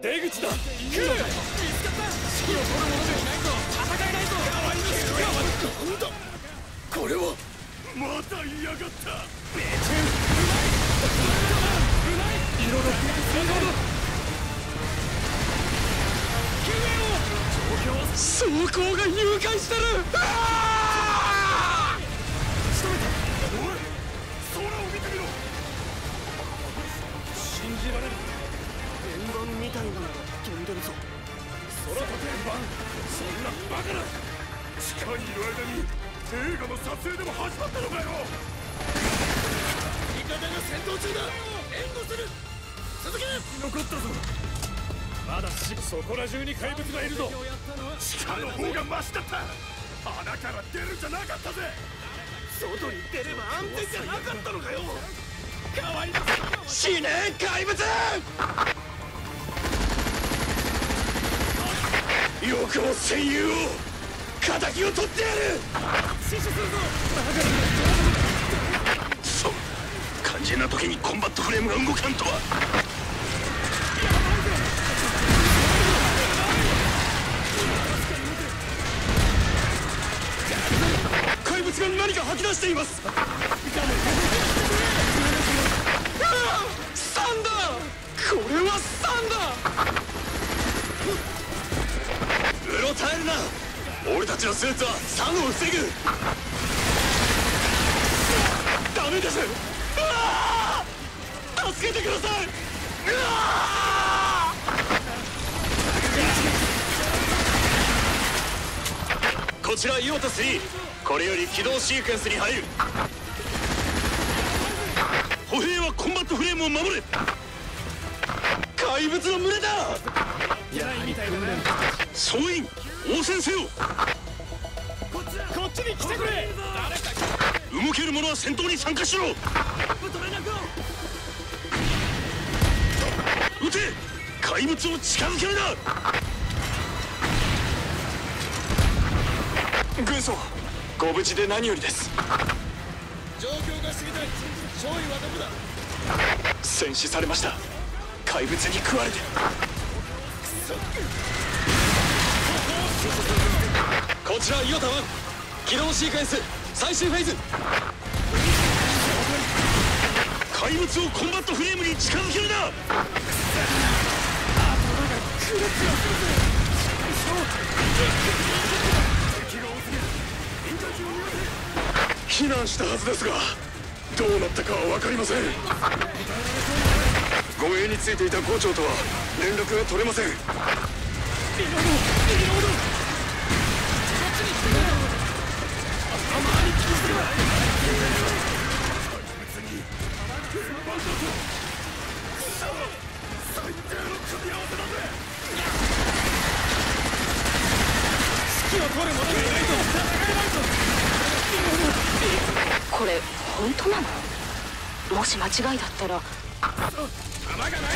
出口だ。来る。見つかった。指揮を取る者でいないと戦えないぞ。なんだこれは。また嫌がった。ベチュン。うまい。色のスピード。救援を。装甲が誘拐してる。仕留めた。おい、空を見てみろ。信じられる。円盤みたいなのが飛んでるぞ。空と円盤、そんなバカな。地下にいる間に映画の撮影でも始まったのかよ。味方が戦闘中だ。援護する。続け。残ったぞ。まだそこら中に怪物がいるぞ。地下の方がマシだった。穴から出るんじゃなかったぜ。外に出れば安全じゃなかったのかよ。代わりの死ね怪物。よくも戦友を敵を取ってやる。死守するぞ。そう、肝心な時にコンバットフレームが動かんとは。怪物が何か吐き出しています。サンダー。これはサンダー。うろたえるな。俺たちのスーツはサンを防ぐ。ダメです。助けてください。こちらイオタ3、これより起動シークエンスに入る。歩兵はコンバットフレームを守れ。怪物の群れだ。やはり訓練。総員応戦せよ。こっちに来てくれ。動ける者は戦闘に参加しろ。撃て。怪物を近づけるな。軍曹、ご無事で何よりです。状況が知りたい。少尉はどこだ。戦死されました。怪物に食われて。こちらイオタ1、起動シークエンス最終フェーズ。怪物をコンバットフレームに近づけるな。避難したはずですが、どうなったかは分かりません。護衛についていた伍長とは連絡が取れません。 これ本当なの？もし間違いだったら。 弾がない。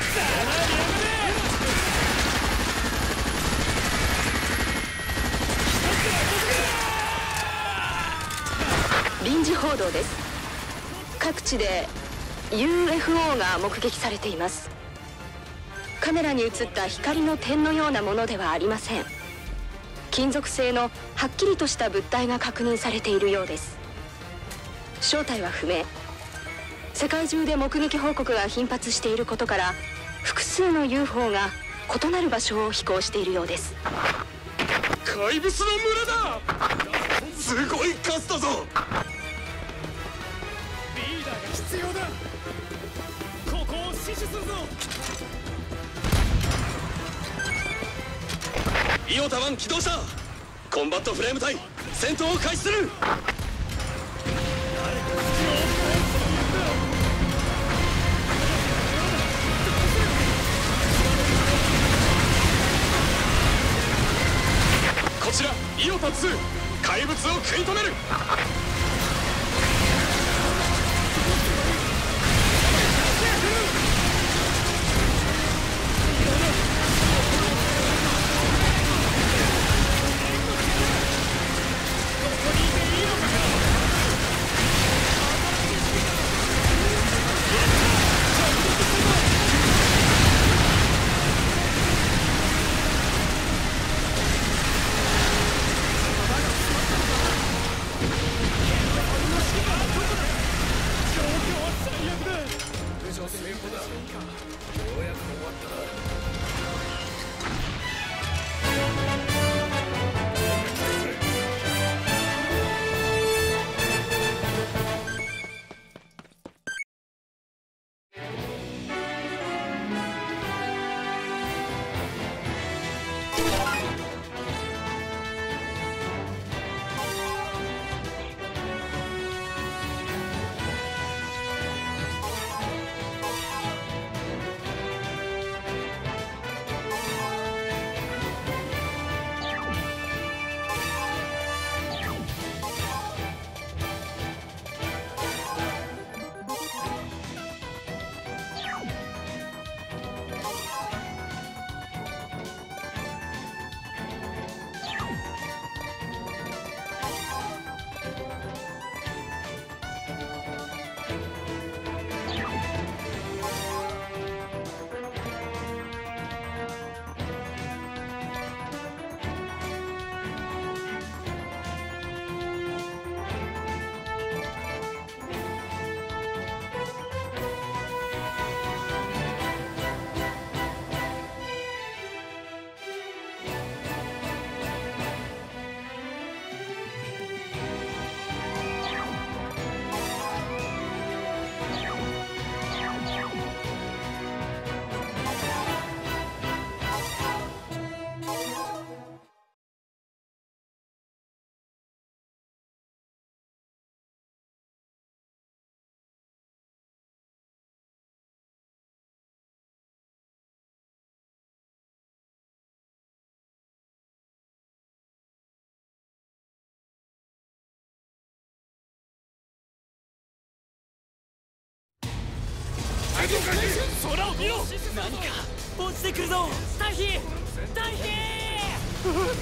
臨時報道です。各地で UFO が目撃されています。カメラに映った光の点のようなものではありません。金属製のはっきりとした物体が確認されているようです。正体は不明。世界中で目撃報告が頻発していることから、複数の UFO が異なる場所を飛行しているようです。 怪物の群れだ。すごい数だぞ。リーダーが必要だ。ここを死守するぞ。イオタ1起動した。コンバットフレーム隊戦闘を開始する。こちらイオタ2、怪物を食い止める。 見ろ。 何か落ちてくるぞ。退避退避。今日は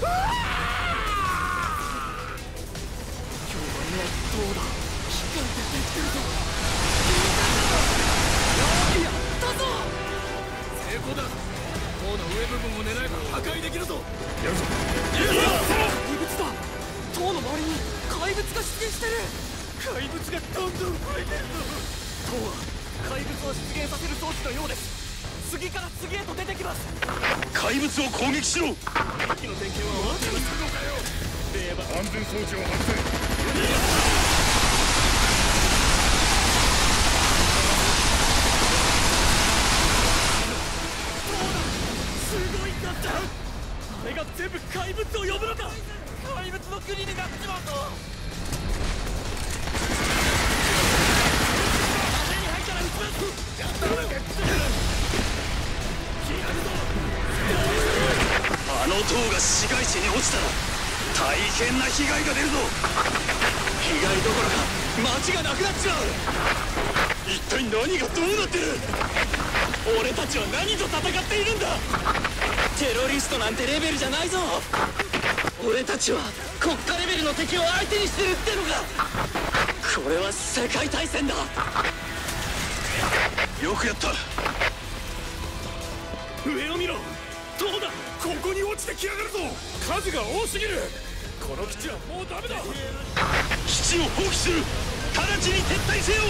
どうだ。光出てきてるぞ。やったぞ。 成功だ。塔の上部分を狙えば破壊できるぞ。やるぞ。 怪物だ。塔の周りに怪物が出現してる。 怪物がどんどん増えてるぞ。 塔は怪物を出現させる装置のようです。次から次へと出てきます。 怪物を攻撃しろ。 敵の点検は終わっています。 のかよ。 では安全装置を外せ。 すごいんだった。あれが全部怪物を呼ぶのか。怪物の国になっちまうぞ。手に入ったら撃ちます。やったらあの塔が市街地に落ちたら大変な被害が出るぞ。 被害どころか街がなくなっちまう。 一体何がどうなってる。 俺たちは何と戦っているんだ。テロリストなんてレベルじゃないぞ。俺たちは国家レベルの敵を相手にしてるってのか。これは世界大戦だ。 よくやった。 上を見ろ。塔だ。 ここに落ちてきやがるぞ。数が多すぎる。この基地はもうダメだ。基地を放棄する。直ちに撤退せよ。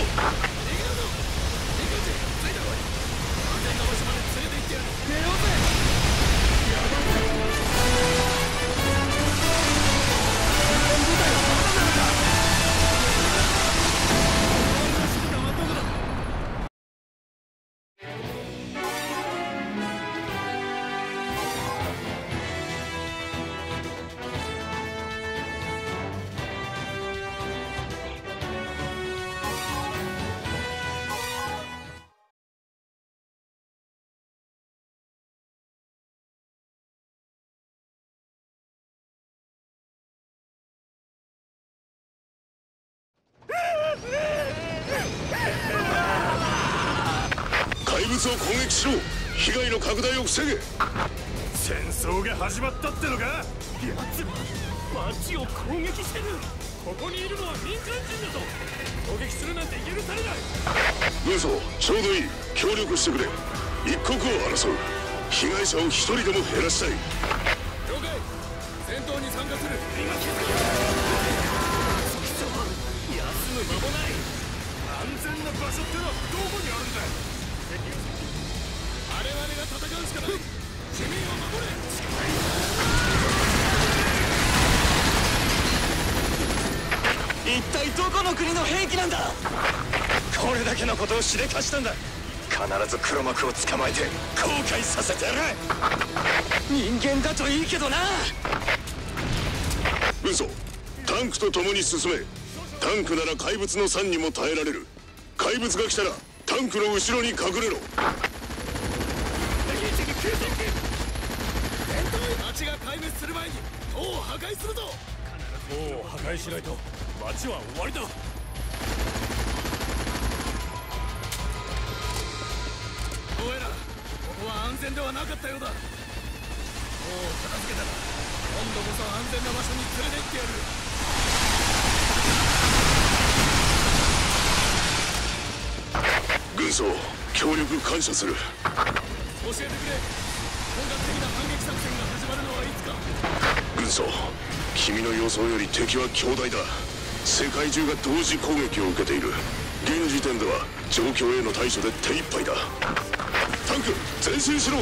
怪物を攻撃しろ。被害の拡大を防げ。戦争が始まったってのか。 奴は街を攻撃してる。 ここにいるのは民間人だぞ。攻撃するなんて許されない。 軍曹、ちょうどいい。協力してくれ。一刻を争う。被害者を一人でも減らしたい。 了解。戦闘に参加する。今気づく。 休む間もない。 安全な場所ってのはどこにあるんだ。我々が戦うしかない。市民を守れ。 一体どこの国の兵器なんだ。 これだけのことをしでかしたんだ。必ず黒幕を捕まえて後悔させてやる。 人間だといいけどな。 軍曹、タンクと共に進め。タンクなら怪物の酸にも耐えられる。怪物が来たらタンクの後ろに隠れろ。 町が壊滅する前に塔を破壊するぞ。必ず塔を破壊しないと町は終わりだ。お前ら、ここは安全ではなかったようだ。塔を片付けたら今度こそ安全な場所に連れて行ってやる。 軍曹、協力感謝する。 教えてくれ。本格的な反撃作戦が始まるのはいつか。 軍曹、君の予想より敵は強大だ。世界中が同時攻撃を受けている。現時点では状況への対処で手一杯だ。タンク前進しろ。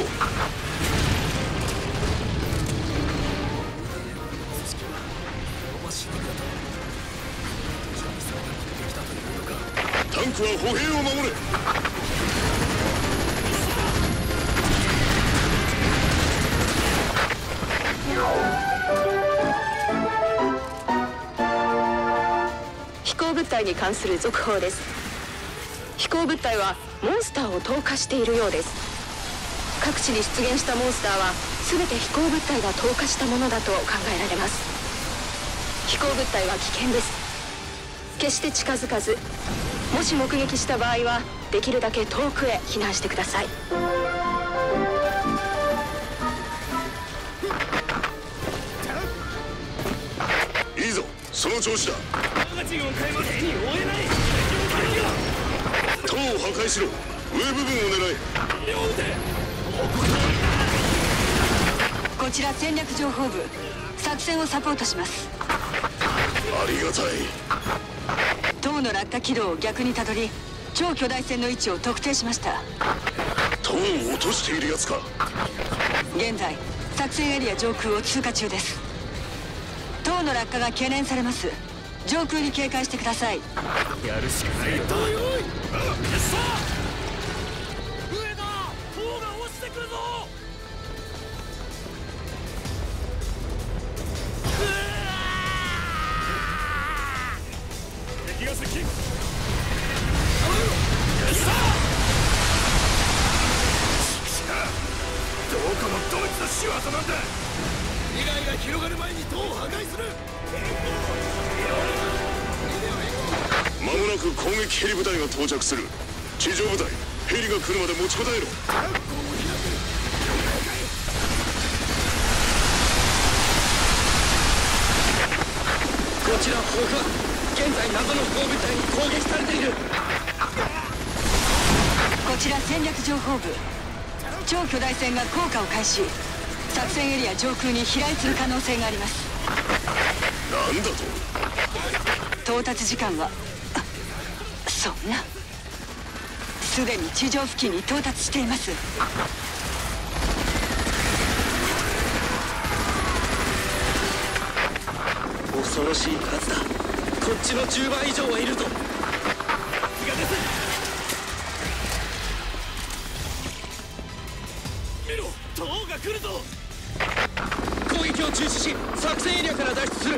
タンクは歩兵を守れ。 飛行物体に関する続報です。飛行物体はモンスターを投下しているようです。各地に出現したモンスターは全て飛行物体が投下したものだと考えられます。飛行物体は危険です。決して近づかず、もし目撃した場合はできるだけ遠くへ避難してください。 いいぞ、その調子だ。塔を破壊しろ。上部分を狙え。 こちら戦略情報部、作戦をサポートします。 ありがたい。 塔の落下軌道を逆にたどり、超巨大船の位置を特定しました。 塔を落としているやつか。 現在作戦エリア上空を通過中です。塔の落下が懸念されます。上空に警戒してください。 やるしかないよ。上だ、塔が落ちてくるぞ。敵が接近。どこもドイツの仕業なんだ。被害が広がる前に塔を破壊する。 間もなく攻撃ヘリ部隊が到着する。地上部隊、ヘリが来るまで持ちこたえろ。 こちら砲火、現在謎の飛行部隊に攻撃されている。 こちら戦略情報部、超巨大船が降下を開始。作戦エリア上空に飛来する可能性があります。 なんだと。 到達時間はそんな、すでに地上付近に到達しています。 恐ろしい数だ。こっちの10倍以上はいるぞ。 見ろ、塔が来るぞ。 攻撃を中止し、作戦エリアから脱出する。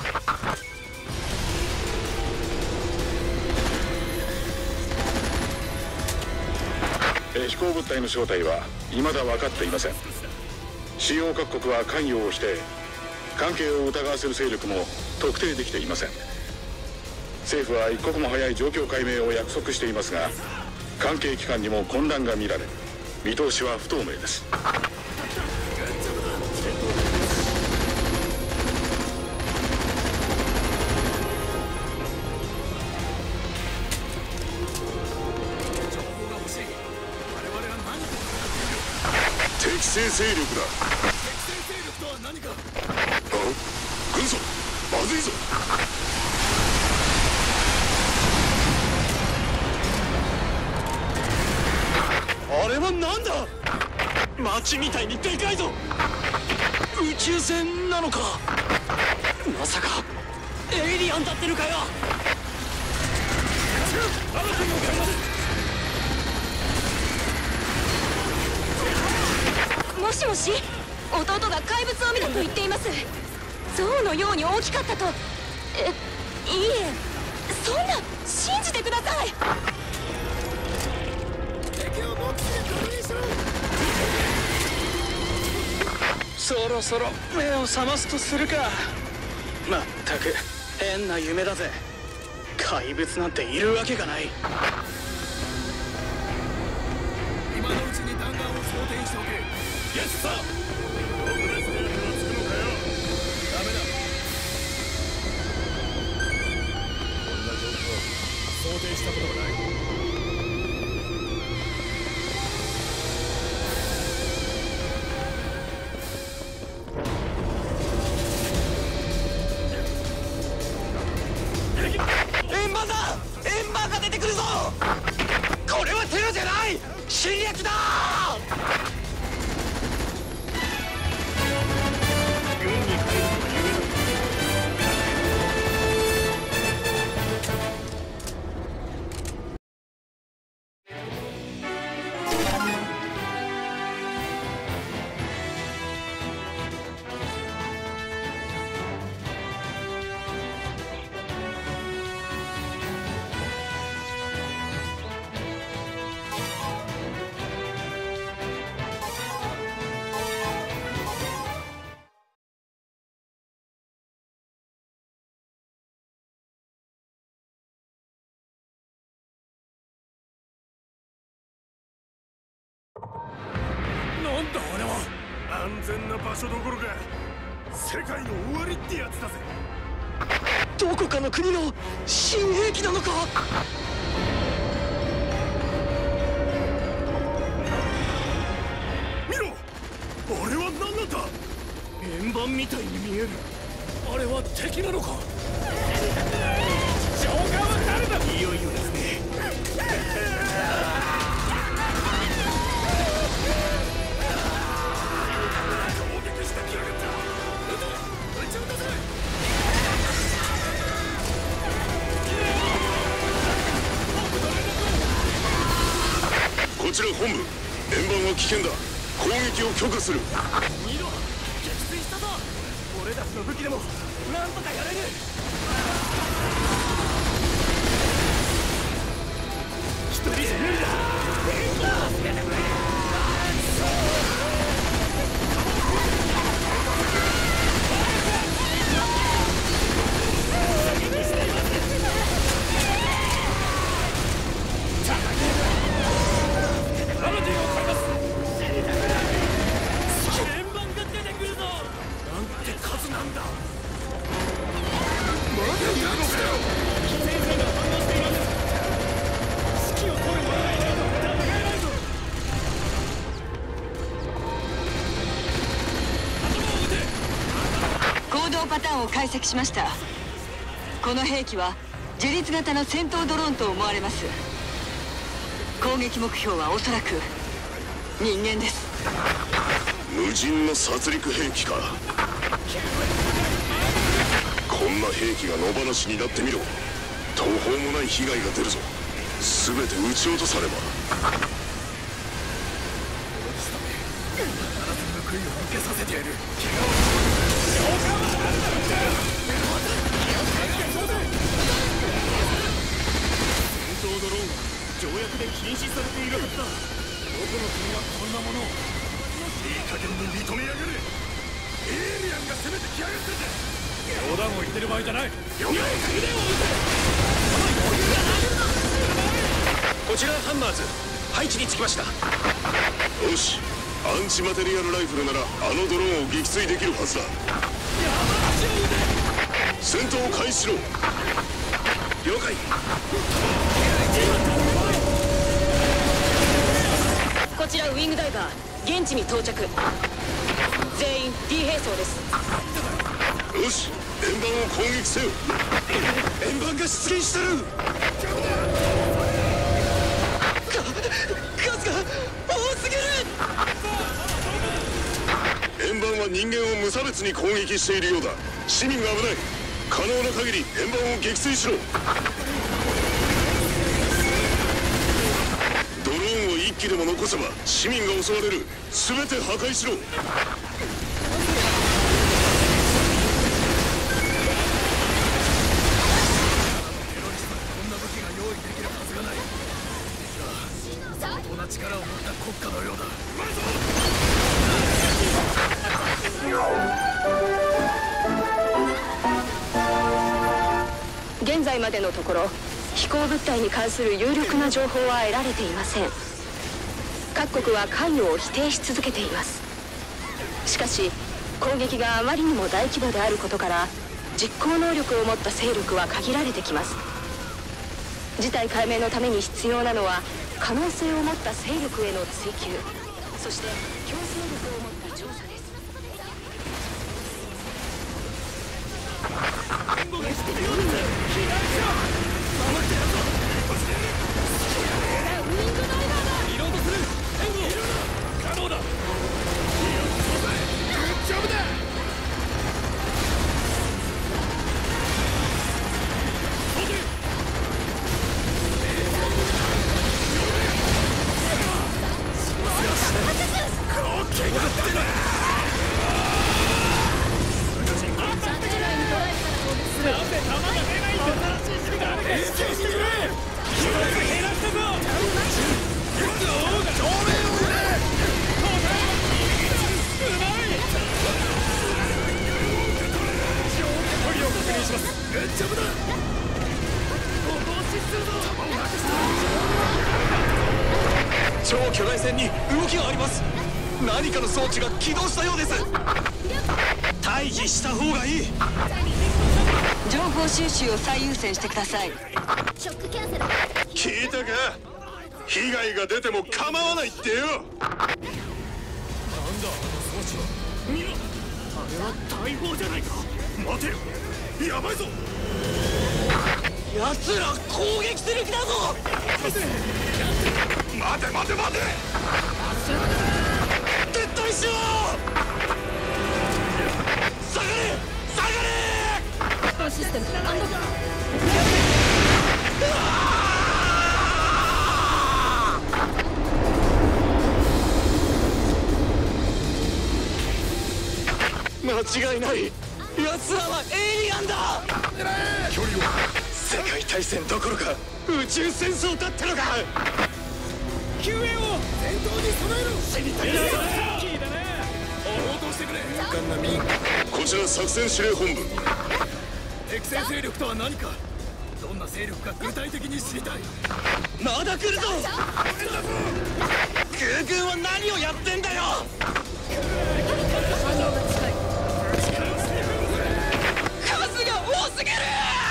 飛行物体の正体は未だ分かっていません。主要各国は関与をして関係を疑わせる勢力も特定できていません。政府は一刻も早い状況解明を約束していますが、関係機関にも混乱が見られ、見通しは不透明です。 敵性勢力だ。 敵性勢力とは何か。 軍曹、まずいぞ。 あれは何だ。街みたいにでかいぞ。宇宙船なのか。まさかエイリアンだってるかよ。 もしもし、弟が怪物を見たと言っています。象のように大きかったと。いいえ、そんな、信じてください。 敵を目視で確認しろ。 そろそろ目を覚ますとするか。まったく変な夢だぜ。怪物なんているわけがない。 今のうちに弾丸を装填しておけ。イエスさ。僕のステーキはつくのかよ。ダメだ。こんな状況想定したことがない。 円盤だ。円盤が出てくるぞ。これはテロじゃない、侵略だ。 軍に帰るのが夢だ。 安全な場所どころか世界の終わりってやつだぜ。 どこかの国の新兵器なのか。 見ろ、あれは何なんだ。円盤みたいに見える。あれは敵なのか。上官は誰だ。いよいよですね。攻撃してきやがった。撃ち落とせ。 こちら本部、円盤は危険だ。攻撃を許可する。 見ろ、撃墜したぞ。俺たちの武器でもなんとかやれる。一人じゃ無理だ。助けてくれ。 パターンを解析しました。この兵器は自律型の戦闘ドローンと思われます。攻撃目標はおそらく人間です。 無人の殺戮兵器か。こんな兵器が野放しになってみろ。途方もない被害が出るぞ。全て撃ち落とされば。 報いを受けさせてやる。戦闘ドローンは条約で禁止されているはずだ。どこの国がこんなものを。いい加減に認めやがれ。エイリアンが攻めてきやがってんだ。冗談を言ってる場合じゃない。了解。腕を打て。 こちらハンマーズ、配置につきました。 よし、アンチマテリアルライフルならあのドローンを撃墜できるはずだ。戦闘を開始しろ。 了解。 こちらウィングダイバー、現地に到着。全員 D 兵装です。 よし、円盤を攻撃せよ。 円盤が出現してる。数が多すぎる。 円盤は人間を無差別に攻撃しているようだ。市民が危ない。可能な限り円盤を撃墜しろ。ドローンを1機でも残せば市民が襲われる。全て破壊しろ。 力を持った国家のようだ。 現在までのところ飛行物体に関する有力な情報は得られていません。各国は関与を否定し続けています。しかし攻撃があまりにも大規模であることから実行能力を持った勢力は限られてきます。事態解明のために必要なのは可能性を持った勢力への追求、そして強制力を持った調査です。 超巨大船に動きがあります。 何かの装置が起動したようです。退避した方がいい。 情報収集を最優先してください。 聞いたか？被害が出ても構わないってよ。 なんだあの装置は。見ろ、あれは大砲じゃないか。待てよ、やばいぞ。 奴ら攻撃する気だぞ。 待て待て待て。 撤退しろ。下がれ下がれ。システム安堵。間違いない。奴らはエイリアンだ。 距離を。 世界大戦どころか宇宙戦争だったのか。 救援を戦闘に備えろ。死にたいな。キーだな。応答してくれ。勇敢な民。 こちら作戦司令本部。 敵戦勢力とは何か。どんな勢力か具体的に知りたい。 まだ来るぞ。空軍は何をやってんだよ。数が多すぎる。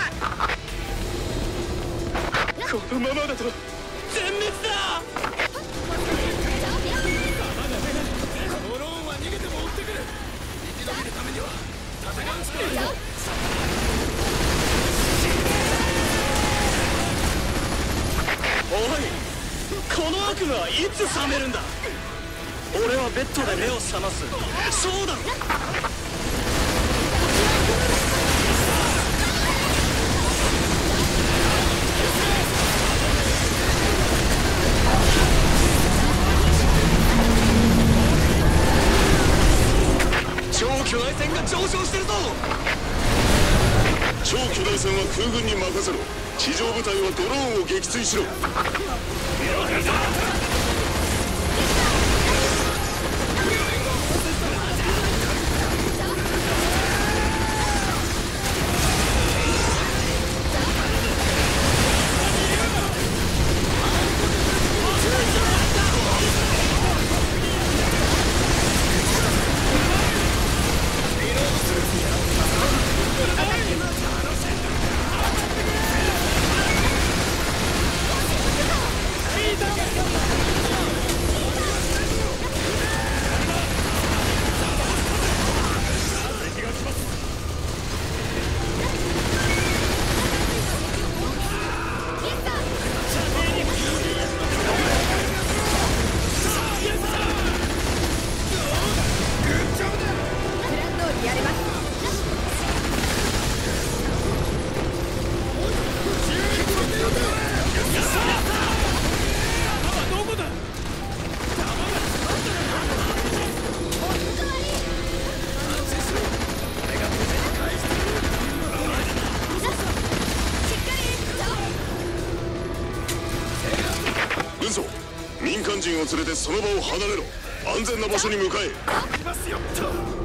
このままだと全滅だ。 ドローンは逃げても追ってくる。生き延びるためには戦うしかないぞ。 おい、この悪夢はいつ覚めるんだ。俺はベッドで目を覚ます。そうだろ。超巨大船が上昇してるぞ。 超巨大船は空軍に任せろ。地上部隊はドローンを撃墜しろ。民間人を連れてその場を離れろ。安全な場所に向かえ。 いますよ。